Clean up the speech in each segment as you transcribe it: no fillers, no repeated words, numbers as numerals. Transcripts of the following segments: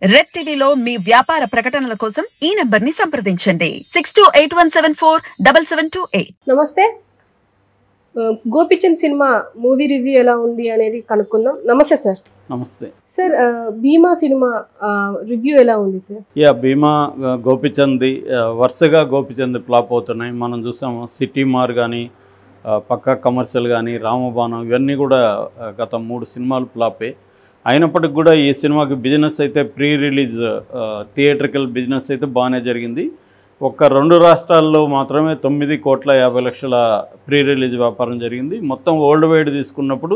Red టీవీలో మీ వ్యాపార ప్రకటనల కోసం ఈ నంబర్ ని సంప్రదించండి 6281747728. నమస్తే. గోపిచంద్ సినిమా మూవీ రివ్యూ ఎలా ఉంది అనేది కనుక్కుందాం. నమస్తే సార్. నమస్తే సార్, భీమా సినిమా రివ్యూ ఎలా ఉంది సార్? భీమా గోపిచంద్ వరుసగా గోపిచంద్ ఫ్లాప్ అవుతున్నాయి. మనం చూసాము సిటీ మార్ కానీ పక్కా కమర్షియల్ కానీ రామబాణం ఇవన్నీ కూడా గత 3 సినిమాలు ఫ్లాపే. అయినప్పటికి కూడా ఈ సినిమాకి బిజినెస్ అయితే ప్రీ రిలీజ్ థియేట్రికల్ బిజినెస్ అయితే బాగానే జరిగింది. ఒక్క 2 రాష్ట్రాల్లో మాత్రమే 9,50,00,000 ప్రీ రిలీజ్ వ్యాపారం జరిగింది. మొత్తం వరల్డ్ వైడ్ తీసుకున్నప్పుడు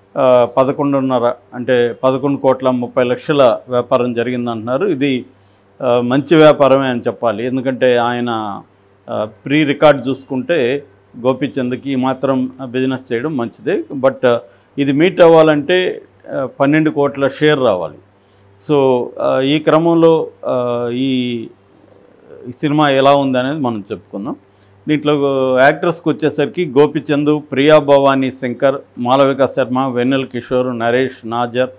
11.5 అంటే 11,30,00,000 వ్యాపారం జరిగిందంటున్నారు. ఇది మంచి వ్యాపారమే అని చెప్పాలి. ఎందుకంటే ఆయన ప్రీ రికార్డ్ చూసుకుంటే గోపిచంద్కి మాత్రం బిజినెస్ చేయడం మంచిదే. బట్ ఇది మీట్ అవ్వాలంటే 12 కోట్ల షేర్ రావాలి. సో ఈ క్రమంలో ఈ సినిమా ఎలా ఉంది అనేది మనం చెప్పుకుందాం. దీంట్లో యాక్టర్స్కి వచ్చేసరికి గోపిచంద్, ప్రియా భవానీ శంకర్, మాలవిక శర్మ, వెన్నెల్ కిషోర్, నరేష్, నాజర్,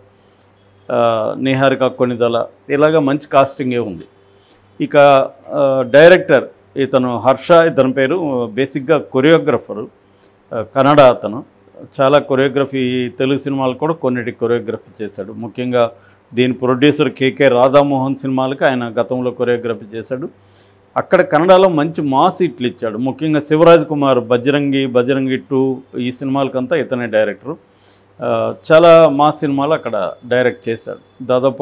నిహారిక కొనిదల ఇలాగా మంచి కాస్టింగే ఉంది. ఇక డైరెక్టర్ ఇతను హర్ష, ఇతని పేరు బేసిక్గా కొరియోగ్రఫరు, కన్నడ అతను. చాలా కొరియోగ్రఫీ తెలుగు సినిమాలు కూడా కొన్నిటి కొరియోగ్రఫీ చేశాడు. ముఖ్యంగా దీని ప్రొడ్యూసర్ కేకే రాధామోహన్ సినిమాలకి ఆయన గతంలో కొరియోగ్రఫీ చేశాడు. అక్కడ కన్నడలో మంచి మాస్ హిట్లు ఇచ్చాడు. ముఖ్యంగా శివరాజ్ కుమార్ బజరంగి 2 ఈ సినిమాలకంతా ఇతనే డైరెక్టరు. చాలా మాస్ సినిమాలు అక్కడ డైరెక్ట్ చేశాడు. దాదాపు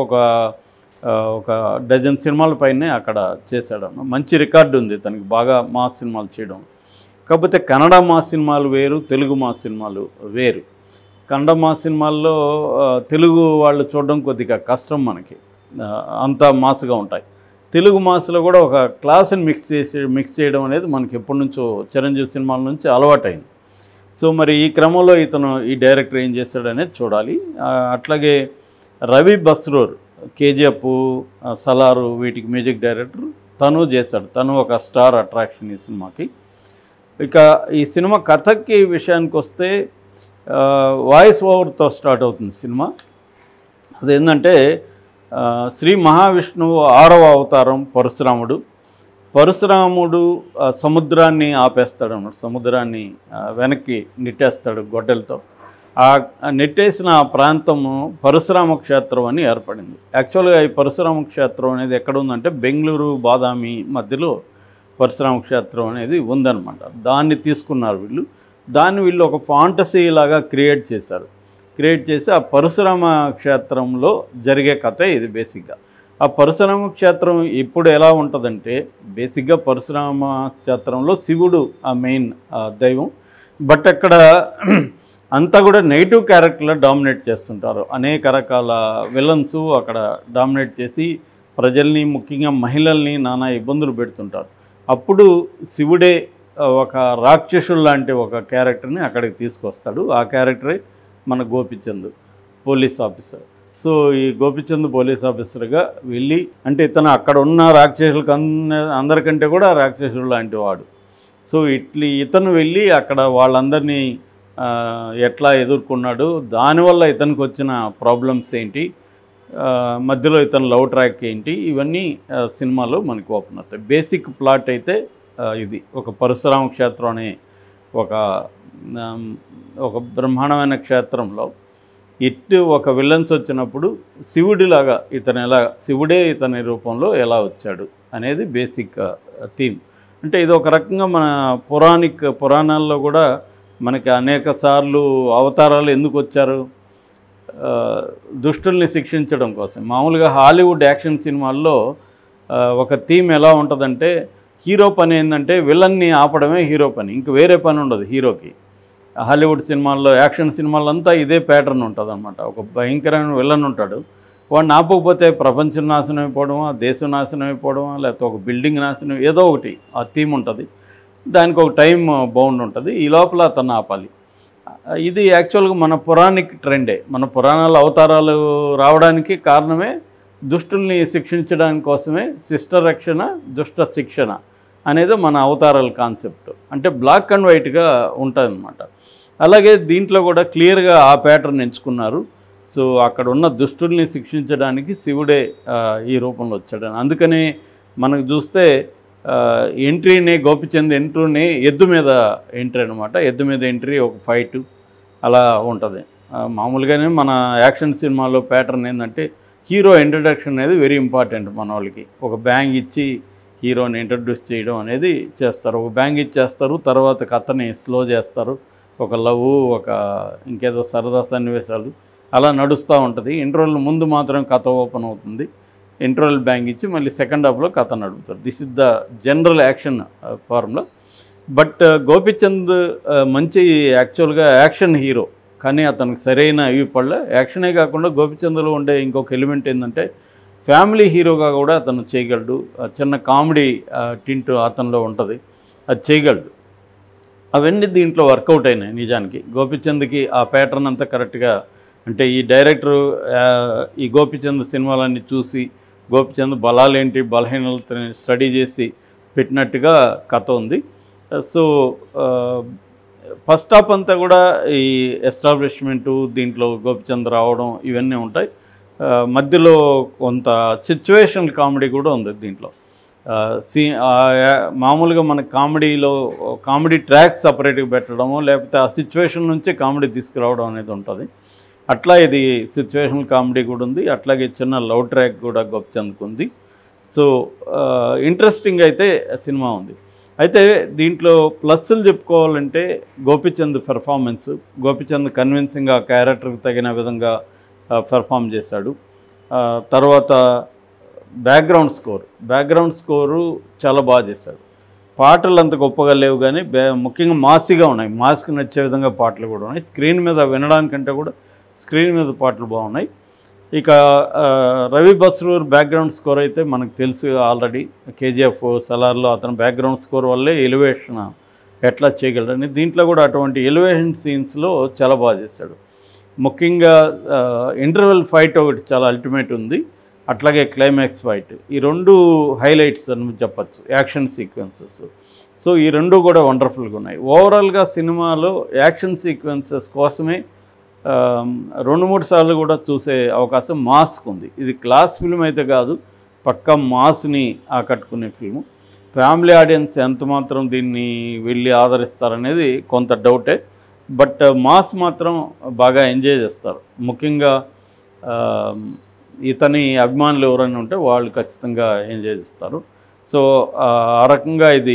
ఒక డజన్ సినిమాల పైనే అక్కడ చేశాడు. మంచి రికార్డు ఉంది తనకి, బాగా మాస్ సినిమాలు చేయడం. కాకపోతే కన్నడ మాస్ సినిమాలు వేరు, తెలుగు మాస్ సినిమాలు వేరు. కన్నడ మాస్ సినిమాల్లో తెలుగు వాళ్ళు చూడడం కొద్దిగా కష్టం, మనకి అంత మాస్గా ఉంటాయి. తెలుగు మాస్లో కూడా ఒక క్లాస్ని మిక్స్ చేయడం అనేది మనకి ఎప్పటి నుంచో చిరంజీవి సినిమాల నుంచి అలవాటైంది. సో మరి ఈ క్రమంలో ఇతను ఈ డైరెక్టర్ ఏం చేస్తాడనేది చూడాలి. అట్లాగే రవి బస్రూర్ కేజీఎఫ్, సలారు వీటికి మ్యూజిక్ డైరెక్టర్ తను చేశాడు. తను ఒక స్టార్ అట్రాక్షన్ ఈ సినిమాకి. ఇక ఈ సినిమా కథకి విషయానికి వస్తే వాయిస్ ఓవర్తో స్టార్ట్ అవుతుంది సినిమా. అదేంటంటే శ్రీ మహావిష్ణువు 6వ అవతారం పరశురాముడు సముద్రాన్ని ఆపేస్తాడు అన్నమాట. సముద్రాన్ని వెనక్కి నెట్టేస్తాడు గొడ్డలతో. ఆ నెట్టేసిన ప్రాంతము పరశురామ క్షేత్రం అని ఏర్పడింది. యాక్చువల్గా ఈ పరశురామ క్షేత్రం అనేది ఎక్కడ ఉందంటే బెంగళూరు బాదామి మధ్యలో పరశురామ క్షేత్రం అనేది ఉందన్నమాట. దాన్ని తీసుకున్నారు వీళ్ళు. దాన్ని వీళ్ళు ఒక ఫాంటసీ లాగా క్రియేట్ చేసి ఆ పరశురామ క్షేత్రంలో జరిగే కథ ఇది బేసిక్గా. ఆ పరశురామ క్షేత్రం ఇప్పుడు ఎలా ఉంటుందంటే బేసిక్గా పరశురామ క్షేత్రంలో శివుడు ఆ మెయిన్ దైవం. బట్ అక్కడ అంతా కూడా నెగిటివ్ క్యారెక్టర్లో డామినేట్ చేస్తుంటారు. అనేక రకాల విలన్స్ అక్కడ డామినేట్ చేసి ప్రజల్ని, ముఖ్యంగా మహిళల్ని నానా ఇబ్బందులు పెడుతుంటారు. అప్పుడు శివుడే ఒక రాక్షసుడు లాంటి ఒక క్యారెక్టర్ని అక్కడికి తీసుకొస్తాడు. ఆ క్యారెక్టరే మన గోపిచంద్ పోలీస్ ఆఫీసర్. సో ఈ గోపిచంద్ పోలీస్ ఆఫీసర్గా వెళ్ళి, అంటే ఇతను అక్కడ ఉన్న రాక్షసులకు అందరికంటే కూడా రాక్షసుడు లాంటి వాడు. సో ఇతను వెళ్ళి అక్కడ వాళ్ళందరినీ ఎట్లా ఎదుర్కొన్నాడు, దానివల్ల ఇతనికి వచ్చిన ప్రాబ్లమ్స్ ఏంటి, మధ్యలో ఇతను లవ్ ట్రాక్ ఏంటి, ఇవన్నీ సినిమాలో మనకి ఓపెన్ అవుతాయి. బేసిక్ ప్లాట్ అయితే ఇది ఒక పరశురామ క్షేత్రం అనే ఒక బ్రహ్మాండమైన క్షేత్రంలో ఒక విలన్స్ వచ్చినప్పుడు శివుడిలాగా శివుడే ఇతని రూపంలో ఎలా వచ్చాడు అనేది బేసిక్ థీమ్. అంటే ఇది ఒక రకంగా మన పురాణాల్లో కూడా మనకి అనేక సార్లు అవతారాలు ఎందుకు వచ్చారు, దుష్టుల్ని శిక్షించడం కోసం. మామూలుగా హాలీవుడ్ యాక్షన్ సినిమాల్లో ఒక థీమ్ ఎలా ఉంటుందంటే హీరో పని ఏంటంటే విలన్ని ఆపడమే హీరో పని, ఇంక వేరే పని ఉండదు హీరోకి. హాలీవుడ్ సినిమాల్లో, యాక్షన్ సినిమాలంతా ఇదే ప్యాటర్న్ ఉంటుంది అనమాట. ఒక భయంకరమైన విలన్ ఉంటాడు, వాడిని ఆపకపోతే ప్రపంచం నాశనం అయిపోవడమా, దేశం నాశనం అయిపోవడమా, లేకపోతే ఒక బిల్డింగ్ నాశనం, ఏదో ఒకటి ఆ థీమ్ ఉంటుంది. దానికి ఒక టైం బౌండ్ ఉంటుంది, ఈ లోపల అతను ఆపాలి. ఇది యాక్చువల్గా మన పురాణిక్ ట్రెండే. మన పురాణాల అవతారాలు రావడానికి కారణమే దుష్టుల్ని శిక్షించడానికి కోసమే. శిష్ట రక్షణ, దుష్ట శిక్షణ అనేది మన అవతారాల కాన్సెప్ట్. అంటే బ్లాక్ అండ్ వైట్గా ఉంటుంది అన్నమాట. అలాగే దీంట్లో కూడా క్లియర్గా ఆ ప్యాటర్న్ ఎంచుకున్నారు. సో అక్కడ ఉన్న దుష్టుల్ని శిక్షించడానికి శివుడే ఈ రూపంలో వచ్చాడు. అందుకని మనకు చూస్తే ఎంట్రీని గోపిచంద్ ఎంట్రీని ఎద్దు మీద ఎంట్రీ అనమాట. ఎద్దు మీద ఎంట్రీ, ఒక ఫైటు అలా ఉంటుంది. మామూలుగానే మన యాక్షన్ సినిమాలో ప్యాటర్న్ ఏంటంటే హీరో ఇంట్రడక్షన్ అనేది వెరీ ఇంపార్టెంట్. మన వాళ్ళకి ఒక బ్యాంగ్ ఇచ్చి హీరోని ఇంట్రడ్యూస్ చేయడం అనేది చేస్తారు. ఒక బ్యాంగ్ ఇచ్చేస్తారు, తర్వాత కథని స్లో చేస్తారు. ఒక లవ్, ఒక ఇంకేదో సరదా సన్నివేశాలు అలా నడుస్తూ ఉంటుంది. ఇంటర్వెల్ ముందు మాత్రం కథ ఓపెన్ అవుతుంది. ఇంటర్వెల్ బ్యాంగ్ ఇచ్చి మళ్ళీ సెకండ్ హాఫ్లో కథ నడుపుతారు. This is the general action formula. But Gopichand మంచి యాక్చువల్గా యాక్షన్ హీరో, కానీ అతనికి సరైన ఇవి పడలే. యాక్షనే కాకుండా గోపిచంద్లో ఉండే ఇంకొక ఎలిమెంట్ ఏంటంటే ఫ్యామిలీ హీరోగా కూడా అతను చేయగలడు. చిన్న కామెడీ టింట్ అతనిలో ఉంటుంది, అది చేయగలడు. అవన్నీ దీంట్లో వర్కౌట్ అయినాయి. నిజానికి గోపిచంద్కి ఆ ప్యాటర్న్ అంతా కరెక్ట్గా, అంటే ఈ డైరెక్టరు ఈ గోపిచంద్ సినిమాలన్నీ చూసి గోపిచంద్ బలాలేంటి బలహీనతని స్టడీ చేసి పెట్టినట్టుగా కథ ఉంది. సో ఫస్ట్ హాఫ్ అంతా కూడా ఈ ఎస్టాబ్లిష్మెంటు, దీంట్లో గోపిచంద్ రావడం ఇవన్నీ ఉంటాయి. మధ్యలో కొంత సిచ్యువేషనల్ కామెడీ కూడా ఉంది దీంట్లో. మామూలుగా మన కామెడీలో కామెడీ ట్రాక్స్ సపరేట్గా పెట్టడము, లేకపోతే ఆ సిచ్యువేషన్ నుంచి కామెడీ తీసుకురావడం అనేది ఉంటుంది. అట్లా ఇది సిచ్యువేషనల్ కామెడీ కూడా ఉంది. అట్లాగే చిన్న లవ్ ట్రాక్ కూడా గోపిచంద్కి ఉంది. సో ఇంట్రెస్టింగ్ అయితే సినిమా ఉంది. అయితే దీంట్లో ప్లస్లు చెప్పుకోవాలంటే గోపిచంద్ పెర్ఫార్మెన్స్, గోపిచంద్ కన్విన్సింగ్గా ఆ క్యారెక్టర్కి తగిన విధంగా పెర్ఫామ్ చేశాడు. తర్వాత బ్యాక్గ్రౌండ్ స్కోరు చాలా బాగా చేశాడు. పాటలు అంత గొప్పగా లేవు, కానీ ముఖ్యంగా మాసిగా ఉన్నాయి. మాస్కి నచ్చే విధంగా పాటలు కూడా ఉన్నాయి. స్క్రీన్ మీద వినడానికంటే కూడా స్క్రీన్ మీద పాటలు బాగున్నాయి. ఇక రవి బస్రూర్ బ్యాక్గ్రౌండ్ స్కోర్ అయితే మనకు తెలుసు ఆల్రెడీ. కేజీఎఫ్, సలార్లో అతను బ్యాక్గ్రౌండ్ స్కోర్ వల్లే ఎలివేషన్ ఎట్లా చేయగలడని, దీంట్లో కూడా అటువంటి ఎలివేషన్ సీన్స్లో చాలా బాగా చేశాడు. ముఖ్యంగా ఇంటర్వెల్ ఫైట్ ఒకటి చాలా అల్టిమేట్ ఉంది. అట్లాగే క్లైమాక్స్ ఫైట్, ఈ రెండు హైలైట్స్ అని చెప్పచ్చు, యాక్షన్ సీక్వెన్సెస్. సో ఈ రెండు కూడా వండర్ఫుల్గా ఉన్నాయి. ఓవరాల్గా సినిమాలో యాక్షన్ సీక్వెన్సెస్ కోసమే 2-3 సార్లు కూడా చూసే అవకాశం మాస్క్ ఉంది. ఇది క్లాస్ ఫిల్మ్ అయితే కాదు, పక్కా మాస్ని ఆకట్టుకునే ఫిల్ము. ఫ్యామిలీ ఆడియన్స్ ఎంత మాత్రం దీన్ని వెళ్ళి ఆదరిస్తారనేది కొంత డౌటే. బట్ మాస్ మాత్రం బాగా ఎంజాయ్ చేస్తారు. ముఖ్యంగా ఇతని అభిమానులు ఎవరైనా ఉంటే వాళ్ళు ఖచ్చితంగా ఎంజాయ్ చేస్తారు. సో ఆ రకంగా ఇది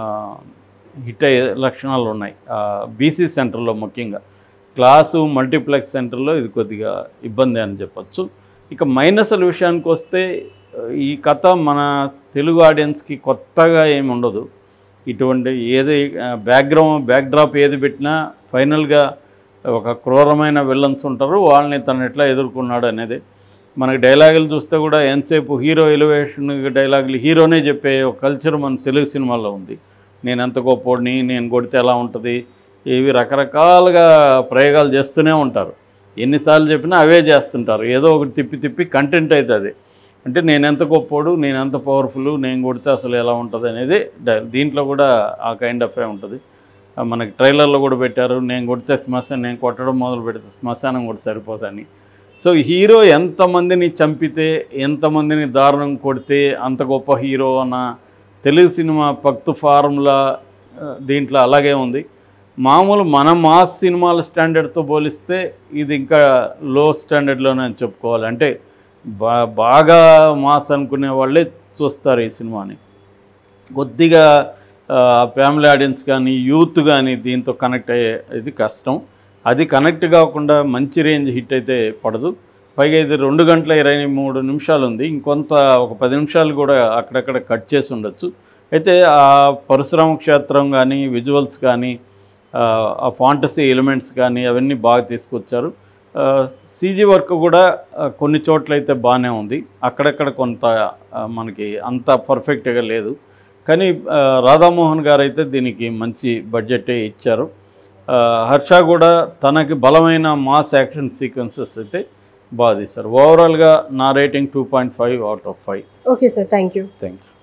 హిట్ అయ్యే లక్షణాలు ఉన్నాయి. బీసీ సెంటర్లో ముఖ్యంగా క్లాసు మల్టీప్లెక్స్ సెంటర్లో ఇది కొద్దిగా ఇబ్బంది అని చెప్పచ్చు. ఇక మైనస్ల విషయానికి వస్తే ఈ కథ మన తెలుగు ఆడియన్స్కి కొత్తగా ఏమి ఉండదు. ఇటువంటి ఏది బ్యాక్డ్రాప్ ఏది పెట్టినా ఫైనల్గా ఒక క్రూరమైన విలన్స్ ఉంటారు, వాళ్ళని తను ఎట్లా ఎదుర్కొన్నాడు అనేది. మనకి డైలాగులు చూస్తే కూడా ఎంతసేపు హీరో ఎలివేషన్ డైలాగులు హీరోనే చెప్పే ఒక కల్చర్ మన తెలుగు సినిమాల్లో ఉంది. నేను ఎంత గొప్పోడిని, నేను కొడితే ఎలా ఉంటుంది, ఇవి రకరకాలుగా ప్రయోగాలు చేస్తూనే ఉంటారు. ఎన్నిసార్లు చెప్పినా అవే చేస్తుంటారు. ఏదో ఒకటి తిప్పి కంటెంట్ అవుతుంది. అంటే నేను ఎంత గొప్పోడు, నేను ఎంత పవర్ఫుల్, నేను కొడితే అసలు ఎలా ఉంటుంది అనేది దీంట్లో కూడా ఆ కైండ్ ఆఫ్ ఉంటుంది. మనకి ట్రైలర్లో కూడా పెట్టారు, నేను కొడితే శ్మశానం, నేను కొట్టడం మొదలు పెడితే శ్మశానం కూడా సరిపోదని. సో హీరో ఎంతమందిని చంపితే, ఎంతమందిని దారుణం కొడితే అంత గొప్ప హీరో అన్న తెలుగు సినిమా పక్తు ఫార్ములా దీంట్లో అలాగే ఉంది. మామూలు మన మాస్ సినిమాల స్టాండర్డ్తో పోలిస్తే ఇది ఇంకా లో స్టాండర్డ్లోనే అని చెప్పుకోవాలి. అంటే బాగా మాస్ అనుకునే వాళ్ళే చూస్తారు ఈ సినిమాని. కొద్దిగా ఫ్యామిలీ ఆడియన్స్ కానీ యూత్ కానీ దీంతో కనెక్ట్ అయ్యేది కష్టం. అది కనెక్ట్ కాకుండా మంచి రేంజ్ హిట్ అయితే పడదు. పైగా ఇది 2 గంటల 23 నిమిషాలు ఉంది. ఇంకొంత ఒక 10 నిమిషాలు కూడా అక్కడక్కడ కట్ చేసి ఉండొచ్చు. అయితే ఆ పరశురామ క్షేత్రం కానీ, విజువల్స్ కానీ, ఆ ఫాంటసీ ఎలిమెంట్స్ కానీ అవన్నీ బాగా తీసుకొచ్చారు. సీజీ వర్క్ కూడా కొన్ని చోట్లయితే బాగానే ఉంది, అక్కడక్కడ కొంత మనకి అంత పర్ఫెక్ట్గా లేదు. కానీ రాధామోహన్ గారు అయితే దీనికి మంచి బడ్జెటే ఇచ్చారు. హర్ష కూడా తనకి బలమైన మాస్ యాక్షన్ సీక్వెన్సెస్ అయితే బాగా తీశారు. ఓవరాల్గా నా rating 2.5 out of 5. Okay sir, thank you.